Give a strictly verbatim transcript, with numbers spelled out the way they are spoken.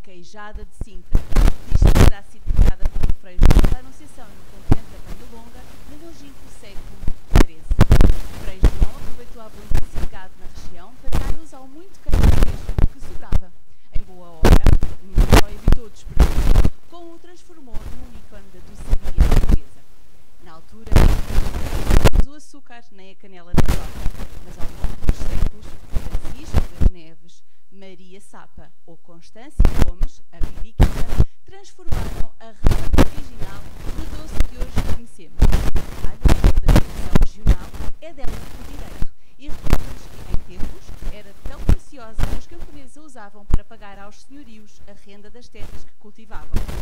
queijada de Sintra. Diz que terá sido criada pelo Frei João da Anunciação no convento da Banda Longa, no longínquo século treze. Frei João aproveitou a abundância de gado na região para dar uso ao muito queijo fresco que sobrava. Em boa hora, não só evitou o desperdício, como o transformou num ícone da doçaria portuguesa. Na altura, não o açúcar nem a canela na troca, mas ao longo dos séculos, Francisco das Neves, Maria Sapa ou Constância Gomes, a biriquita, transformaram a receita original no doce que hoje conhecemos. A alha da tradição regional é dela por direito e recorda-nos que, em tempos, era tão preciosa que os camponeses a usavam para pagar aos senhorios a renda das terras que cultivavam.